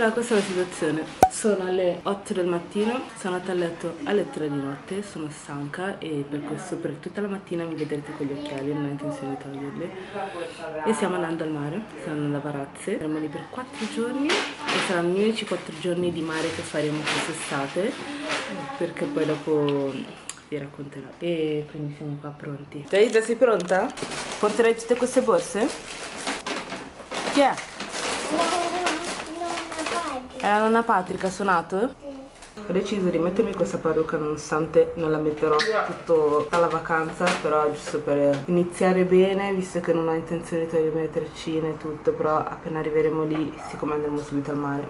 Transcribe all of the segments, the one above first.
Allora, questa è la situazione. Sono alle 8 del mattino, sono andata a letto alle 3 di notte, sono stanca e per questo per tutta la mattina mi vedrete con gli occhiali, non ho intenzione di toglierli. E stiamo andando al mare, stiamo andando a Varazze, saremo lì per 4 giorni e saranno gli unici 4 giorni di mare che faremo quest'estate, perché poi dopo vi racconterò. E quindi siamo qua pronti. Già sei pronta? Porterai tutte queste borse? Chi è? È la nonna Patrick, ha suonato? Ho deciso di mettermi questa parrucca nonostante non la metterò tutta la vacanza, però giusto per iniziare bene, visto che non ho intenzione di togliermi le treccine e tutto, però appena arriveremo lì, siccome andremo subito al mare.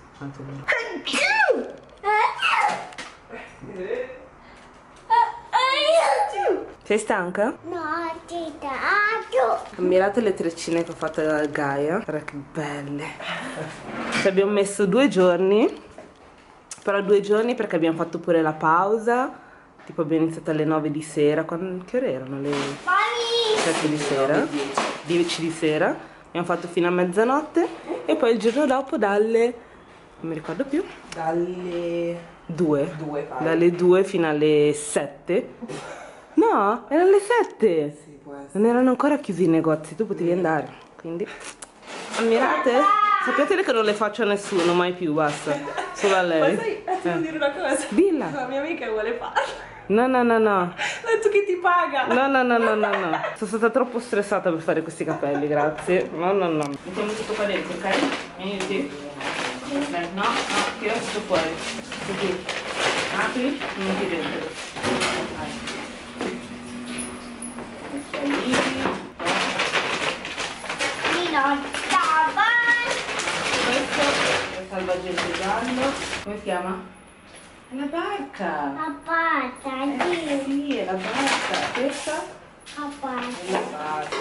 Sei stanca? No, ti dato. Ammirate le treccine che ho fatto da Gaia, guarda che belle. Ci abbiamo messo 2 giorni, però 2 giorni perché abbiamo fatto pure la pausa, tipo abbiamo iniziato alle 9 di sera, che ore erano? Le 7 di sera, 10 di sera, abbiamo fatto fino a mezzanotte e poi il giorno dopo dalle, non mi ricordo più, dalle 2, dalle 2 fino alle 7. No, erano le 7. Sì, non erano ancora chiusi i negozi, tu potevi andare. Quindi, ammirate? Sapete che non le faccio a nessuno, mai più, basta. Solo a lei. Ma sai, devo dire una cosa. Dilla. La mia amica vuole farlo. No, no, no, no. Ha detto che ti paga. No, no, no, no, no, no. Sono stata troppo stressata per fare questi capelli, grazie. No, no, no. Mettiamo tutto qua dentro, ok? Vieni. No, tira tutto fuori. Così. Apri, metti dentro. Questo è il salvagente giallo. Come si chiama? È la barca. La pata, Sì, è la barca. Questa la pata. è la barca.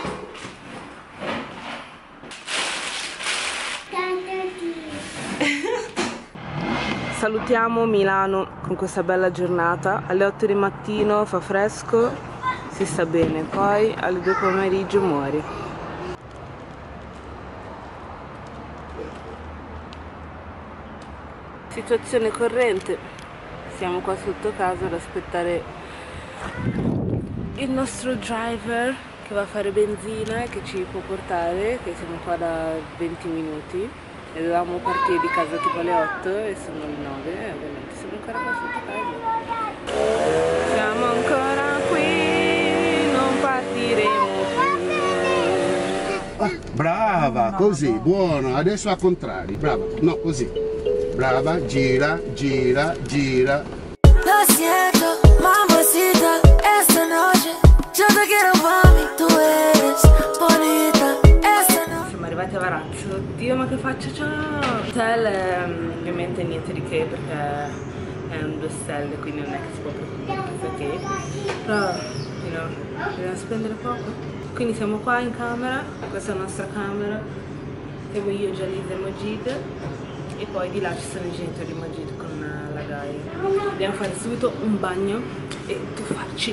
Salutiamo Milano con questa bella giornata. Alle 8 di mattino fa fresco, si sta bene, poi alle 2 pomeriggio muori. Situazione corrente, siamo qua sotto casa ad aspettare il nostro driver che va a fare benzina e che ci può portare, che siamo qua da 20 minuti e dovevamo partire di casa tipo alle 8 e sono le 9 e ovviamente siamo ancora qua sotto casa. Siamo ancora qui, non partiremo più. Brava, così, buono, adesso al contrario, brava, no, così. Brava, gira, gira, gira. Lo siento, mamacita, esta noche yo te quiero pa' mí, tu eres bonita, esta noche. Siamo arrivati a Varazze, oddio ma che faccia c'ho! L'hotel ovviamente niente di che perché è un 2 stelle, quindi non è che si può preoccupare chissà che, però dobbiamo spendere poco. Quindi siamo qua in camera, questa è la nostra camera, siamo io, Jalisa e Majid. E poi di là ci sono i genitori di Majid con la Gaia. Dobbiamo fare subito un bagno e tuffarci.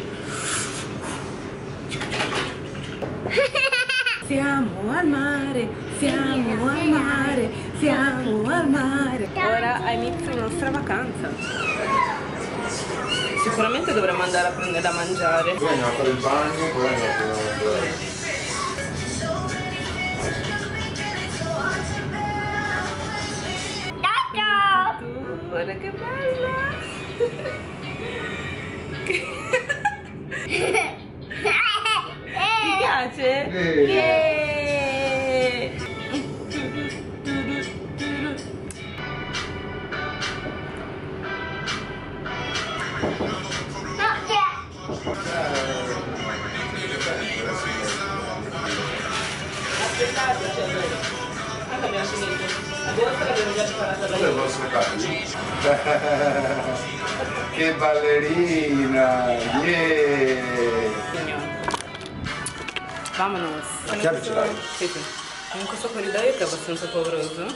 Siamo al mare, siamo al mare, siamo al mare. Ora ha inizio la nostra vacanza. Sicuramente dovremmo andare a prendere da mangiare. Poi andiamo a fare il bagno, poi andiamo a mangiare. Guarda che bella! Ti piace? Yeah. Aspettate, anche abbiamo finito. La borsa l'abbiamo già preparata da io. Che ballerina! Yeah! Vamonos! La chiave ce l'hai? Sì, sì. Siamo in questo corridoio che è abbastanza pauroso.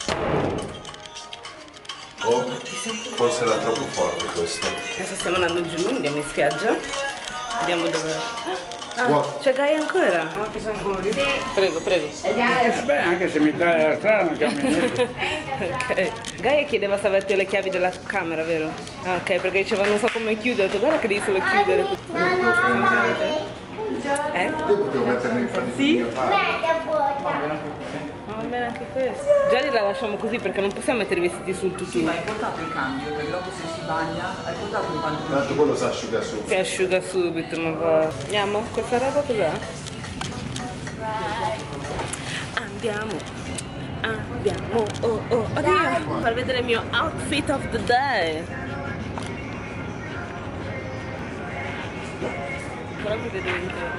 Oh, forse era troppo forte questo. Adesso stiamo andando giù, andiamo in spiaggia. Vediamo dove. C'è Gaia ancora? Prego, prego. Beh, anche se mi taglia la strada non cambia niente. Ok. Gaia chiedeva se avete le chiavi della camera, vero? Ah, ok, perché diceva non so come chiudere, ho detto guarda che devi solo chiudere. Io potevo metterne in famiglia. Sì? Va bene anche questo. Già li la lasciamo così perché non possiamo mettere i vestiti sul tutù. Ma hai portato il cambio, perché dopo se si bagna hai portato un pantalone. Tanto quello si asciuga su. Si asciuga subito, ma va. Andiamo? Questa roba cos'è? Andiamo. Oh, oddio. Far vedere il mio outfit of the day. Però vi vedo dentro.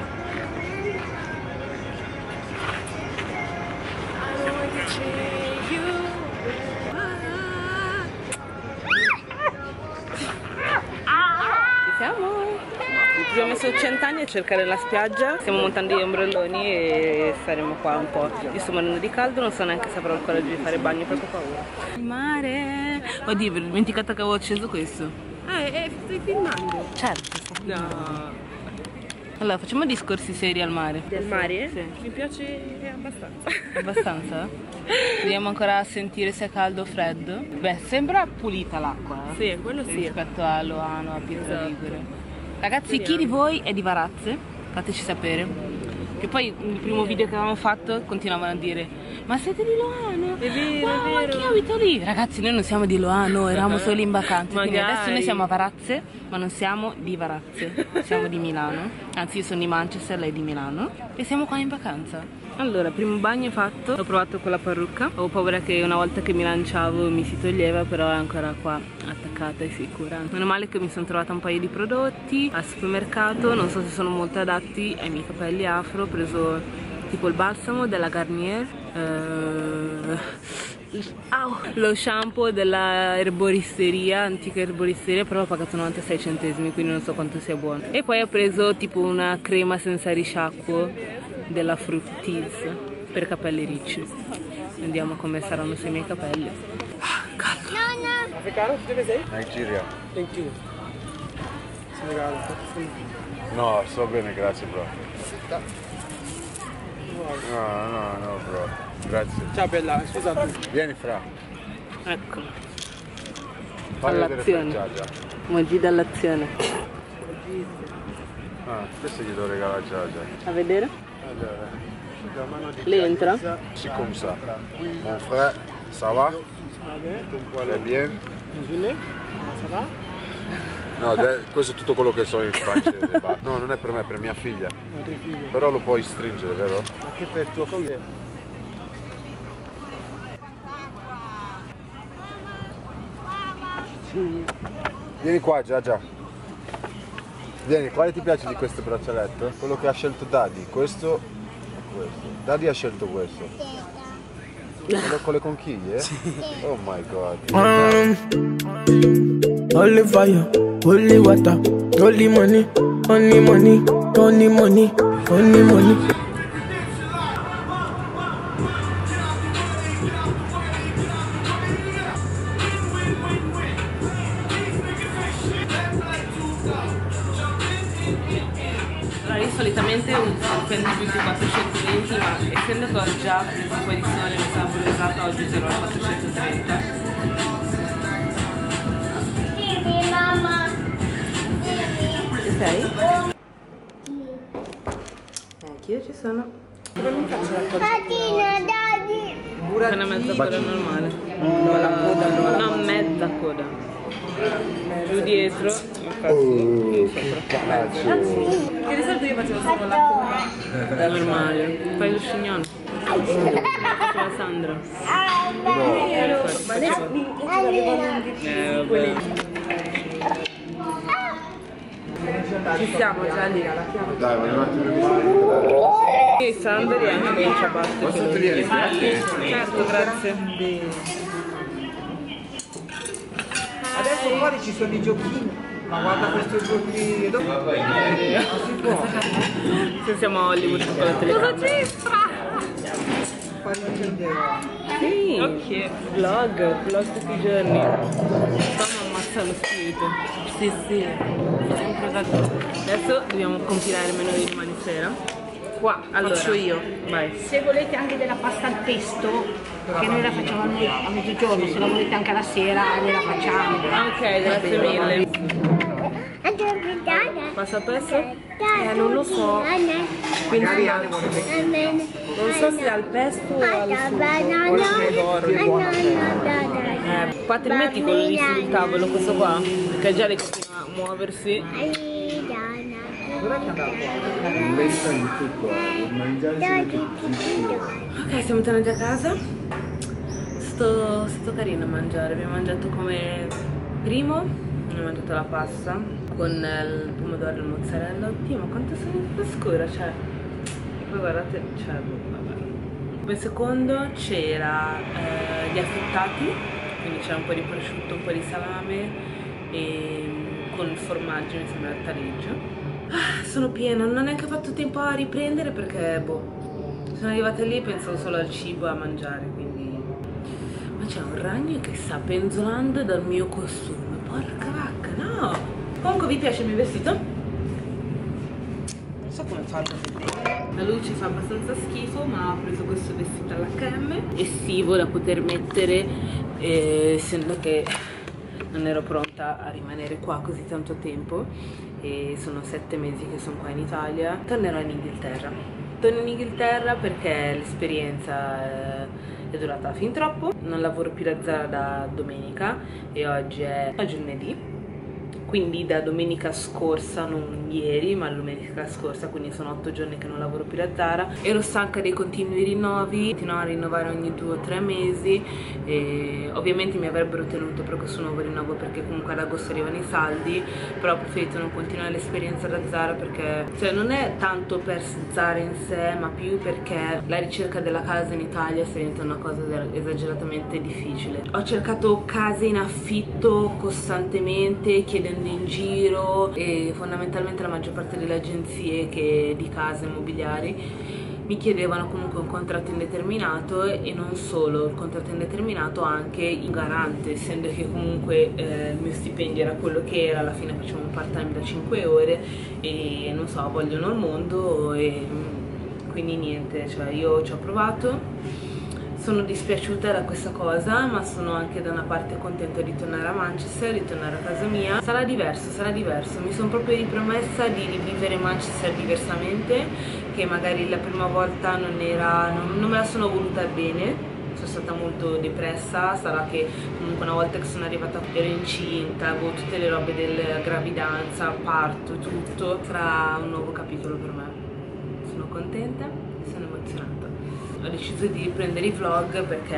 Siamo? Abbiamo messo 100 anni a cercare la spiaggia, stiamo montando gli ombrelloni e staremo qua un po'. Io sto morendo di caldo, non so neanche se avrò il coraggio di fare bagno perché ho paura. Il mare! Oddio, mi ho dimenticato che avevo acceso questo. Stai filmando? Certo, sto filmando. No. Allora, facciamo discorsi seri al mare. Del mare? Sì. Mi piace abbastanza. Abbastanza? Vediamo ancora a sentire se è caldo o freddo. Beh, sembra pulita l'acqua. Sì, quello sì. Rispetto a Loano, a Piazza Esatto. Ligure. Ragazzi, chi di voi è di Varazze? Fateci sapere. Che poi nel primo video che avevamo fatto continuavano a dire: ma siete di Loano? È vero, wow, è vero. anch'io abito lì. Ragazzi, noi non siamo di Loano, eravamo solo in vacanza. Quindi Magari. adesso noi siamo a Varazze, ma non siamo di Varazze. Siamo di Milano. Anzi, io sono di Manchester, lei è di Milano. E siamo qua in vacanza. Allora, primo bagno fatto, ho provato con la parrucca. Avevo paura che una volta che mi lanciavo mi si toglieva, però è ancora qua attaccata e sicura. Meno male che mi sono trovata un paio di prodotti al supermercato, non so se sono molto adatti ai miei capelli afro. Ho preso tipo il balsamo della Garnier, lo shampoo della erboristeria, antica erboristeria, però ho pagato 96 centesimi, quindi non so quanto sia buono. E poi ho preso tipo una crema senza risciacquo della Fructis per capelli ricci. Vediamo come saranno sui miei capelli. Caldo. Africano, dove sei? Nigeria. Thank you. Senegale. No, sto bene, grazie bro. No bro. Grazie. Ciao bella, scusa tu. Vieni fra. Ecco. Fammi vedere All'azione. fra Giagia. Mogi dall'azione. Ah, questo gli do regalare a Giagia. A vedere? Allora. Lei entra? C'est comme ça. Mon frère, ça va? Va bien? Ça va? No, questo è tutto quello che so in francese. No, non è per me, è per mia figlia. Però lo puoi stringere, vero? Ma che per tuo figlio? Vieni qua, Giagia. Vieni, quale ti piace di questo braccialetto? Quello che ha scelto Daddy, questo o questo? Daddy ha scelto questo. Quello con le conchiglie? Oh my god. Holy fire, holy water, holy money, only money, only money, only money. Allora, io solitamente spendo più di 420, ma essendo che ho già preso un po' di sole e mi sono bruciata, oggi userò il 430. Dimmi mamma. Ci sei? Anch'io ci sono. Tatina, daddy. Una mezza coda normale. No, mezza coda. Giù dietro, infatti, sopra. Che di solito io facevo solo la coda. È normale. Fai lo scignone. La Sandra. Ci siamo già lì. Dai, voglio un attimo. E Sandra e anche in ciabatte. Posso togliere, grazie? Certo, grazie. Adesso fuori ci sono i giochini, ma guarda questi giochi dopo. Non si può. Se siamo a Hollywood con la telecamera. Fai ridere. Sì, vlog tutti i giorni. Stanno ammazzando questo è lo spirito. Sì, sì. Sempre da... Adesso dobbiamo compilare il menù di domani sera. Qua, Allora, faccio io. Vai. Se volete anche della pasta al pesto, che noi la facciamo a mezzogiorno, se la volete anche alla sera, noi la facciamo. Ok, grazie mille. Pasta al pesto? Non lo so. Quindi non so se al pesto o al Qua te li metti quello lì sul tavolo, questo qua, perché già le continua a muoversi. Dov'è che andava qua? Inventa di tutto, mangiare Ok, siamo tornati a casa. Sto carino a mangiare, abbiamo mangiato come primo, abbiamo mangiato la pasta con il pomodoro e il mozzarella. Oddio, ma quanto sono scura, cioè. E poi guardate, cioè, vabbè. Come secondo c'era gli affettati, quindi c'era un po' di prosciutto, un po' di salame e con il formaggio, mi sembra il taleggio. Sono piena, non ho neanche fatto tempo a riprendere perché, boh, sono arrivata lì e pensavo solo al cibo e a mangiare, quindi... Ma c'è un ragno che sta penzolando dal mio costume, porca vacca, no! Comunque vi piace il mio vestito? Non so come farlo vedere. La luce fa abbastanza schifo, ma ho preso questo vestito all'H&M, estivo da poter mettere, essendo che non ero pronta a rimanere qua così tanto tempo e sono 7 mesi che sono qua in Italia. Tornerò in Inghilterra. Torno in Inghilterra perché l'esperienza è durata fin troppo. Non lavoro più da Zara da domenica e oggi è giovedì. Quindi da domenica scorsa, non ieri, ma domenica scorsa, quindi sono 8 giorni che non lavoro più da Zara. Ero stanca dei continui rinnovi, continuavo a rinnovare ogni 2 o 3 mesi e ovviamente mi avrebbero tenuto per questo nuovo rinnovo perché comunque ad agosto arrivano i saldi, però ho preferito non continuare l'esperienza da Zara perché, cioè, non è tanto per Zara in sé, ma più perché la ricerca della casa in Italia sta diventando una cosa esageratamente difficile. Ho cercato case in affitto costantemente, chiedendo in giro, e fondamentalmente la maggior parte delle agenzie di case immobiliari mi chiedevano comunque un contratto indeterminato e non solo il contratto indeterminato, anche il garante, essendo che comunque il mio stipendio era quello che era, alla fine facevo un part time da 5 ore e non so, vogliono il mondo e quindi niente, cioè io ci ho provato. Sono dispiaciuta da questa cosa, ma sono anche da una parte contenta di tornare a Manchester, di tornare a casa mia. Sarà diverso, sarà diverso. Mi sono proprio ripromessa di rivivere Manchester diversamente, che magari la prima volta non me la sono voluta bene. Sono stata molto depressa, sarà che comunque una volta che sono arrivata ero incinta, avevo tutte le robe della gravidanza, parto, tutto. Sarà un nuovo capitolo per me. Sono contenta e sono emozionata. Ho deciso di riprendere i vlog perché,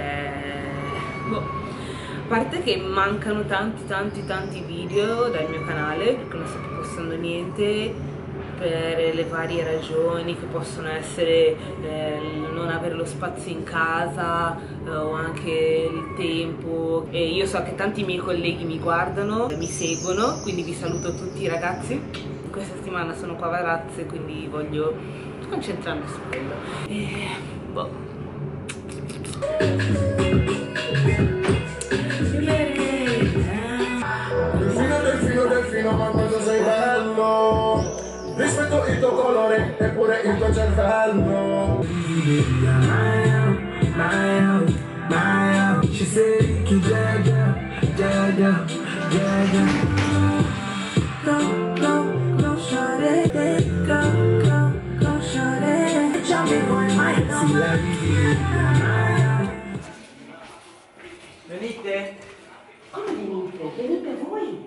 boh, a parte che mancano tanti video dal mio canale perché non sto più postando niente per le varie ragioni che possono essere non avere lo spazio in casa o anche il tempo, e io so che tanti miei colleghi mi guardano, mi seguono, quindi vi saluto tutti ragazzi. Questa settimana sono qua a Varazze, quindi voglio concentrarmi su quello e boh. Delfino, ma quanto sei bello. Rispetto il tuo colore eppure il tuo cervello. She said che Jaja. Go, shawty, go, shawty. Jumping boy, my Venite? Come venite? Venite voi?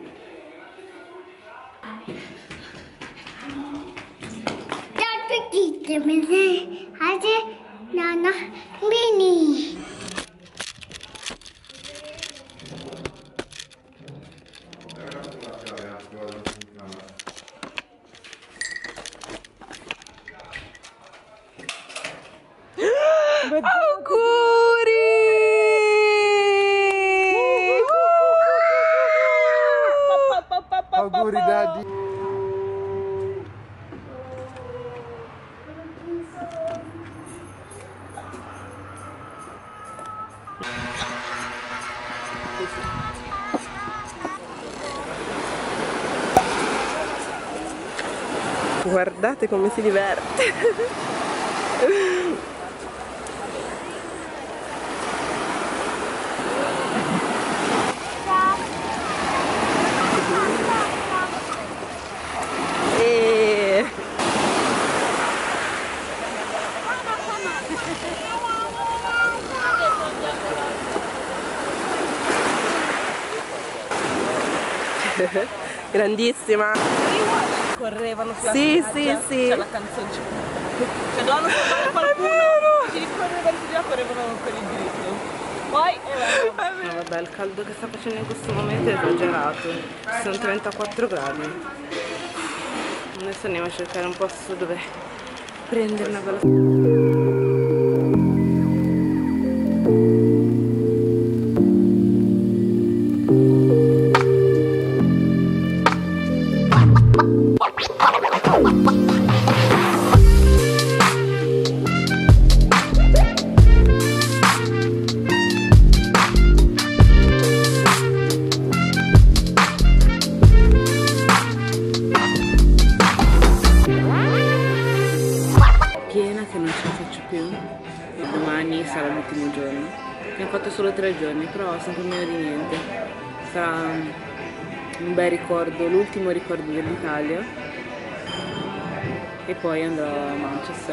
Ciao petite, nana, mini. Auguri daddy. Guardate come si diverte. Grandissima. Correvano sulla Sì, spiaggia, sì, sì. c'è la canzoncina. Cioè dovevano fermare qualcuno, ci correvano via, correvano per il diritto. Poi no, vabbè, il caldo che sta facendo in questo momento è esagerato. Ci sono 34 gradi. Adesso andiamo a cercare un posto dove prendere una bella... piena che non ce la faccio più. Domani sarà l'ultimo giorno. Abbiamo fatto solo 3 giorni, però sempre meno di niente. Sarà un bel ricordo, l'ultimo ricordo dell'Italia. E poi andrò a Manchester.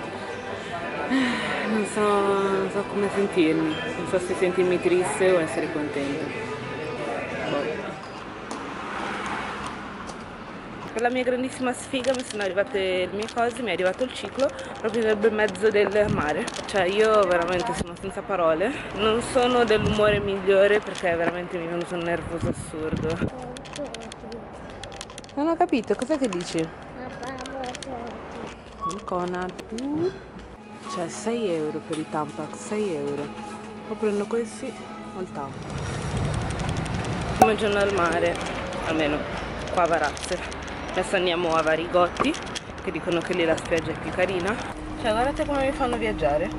Non so come sentirmi, non so se sentirmi triste o essere contenta. Boh. Per la mia grandissima sfiga mi sono arrivate le mie cose, mi è arrivato il ciclo proprio nel bel mezzo del mare. Cioè io veramente sono senza parole, non sono dell'umore migliore perché veramente mi è venuto un nervoso assurdo. Non ho capito, cos'è che dici? Il Conad. Cioè 6 euro per i Tampax, 6 euro. O prendo questi o il Tampax. Primo giorno al mare, almeno qua a Varazze. Adesso andiamo a Varigotti, che dicono che lì la spiaggia è più carina. Cioè guardate come mi fanno viaggiare.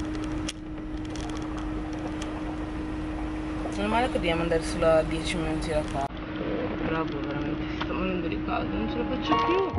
Non è male che dobbiamo andare solo a 10 minuti da qua. Però veramente si sta morendo di caldo, non ce la faccio più.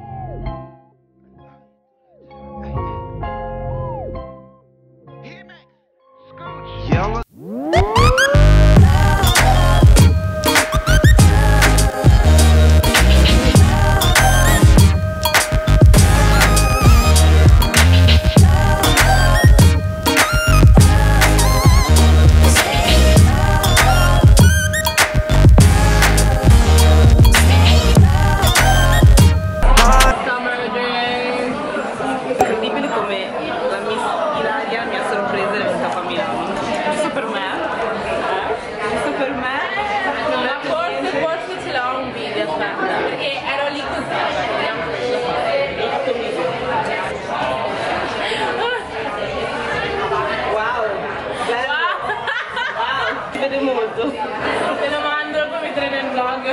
Molto. Te lo mando e poi mettere nel vlog.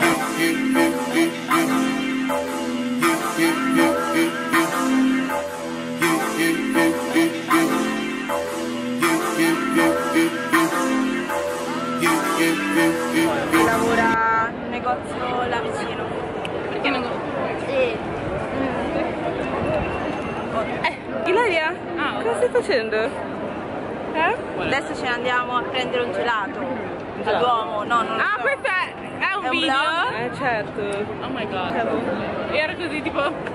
Lavora in un negozio là vicino. Perché non? Sì. Ilaria? Cosa stai facendo? Adesso ce ne andiamo a prendere un gelato al Duomo. No, non lo so. Questo è un video? Vlog? Certo. Oh my god. Era così tipo...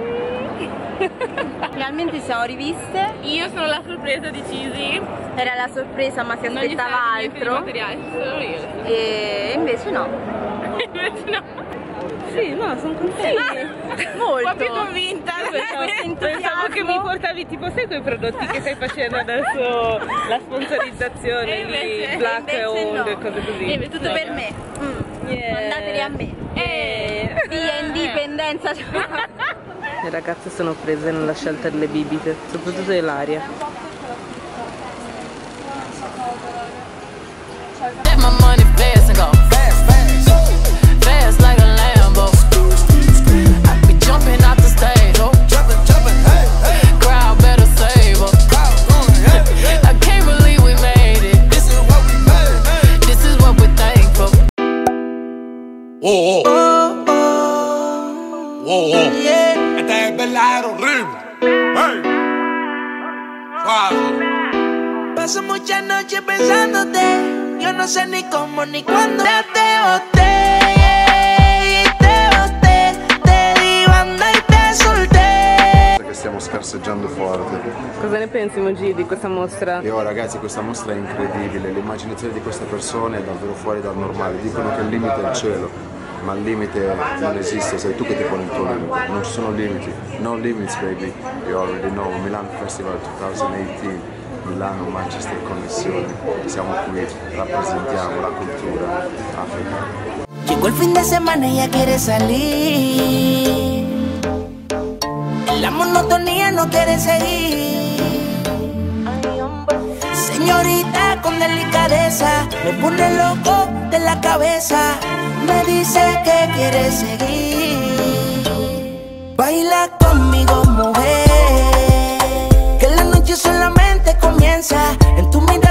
Finalmente siamo riviste. Io sono la sorpresa di Cisi. Era la sorpresa ma si aspettava altro. Solo io. E invece no. Invece no. Sì, no, sono contenta. Sì, molto. Un po' più convinta. Pensavo che mi portavi tipo, sai quei prodotti che stai facendo adesso, la sponsorizzazione di Black Owned e cose così. Tutto per me. Mandateli a me. Via indipendenza. Le ragazze sono prese nella scelta delle bibite, soprattutto dell'aria. Whoa, whoa. Whoa, whoa. Yeah. es verdadero ritmo. Hey. Suave. Paso muchas noches pensándote, yo no sé ni cómo ni cuándo. Ya te boté, te di banda e te solté. Che stiamo scarseggiando forte. Cosa ne pensi, Moji, di questa mostra? E ragazzi, questa mostra è incredibile, l'immaginazione di queste persone è davvero fuori dal normale. Dicono che il limite è il cielo, ma il limite non esiste, sei tu che ti poni il tuo limite, non ci sono limiti. No limits, baby, you already know. Milan Festival 2018, Milano, Manchester Connessione, siamo qui, rappresentiamo la cultura africana. Llegó el fin de semana y ella quiere salir, la monotonía no quiere seguir. Señorita con delicadeza, me pone loco de la cabeza, me dice que quiere seguir. Baila conmigo, mujer, que la noche solamente comienza en tu mirada.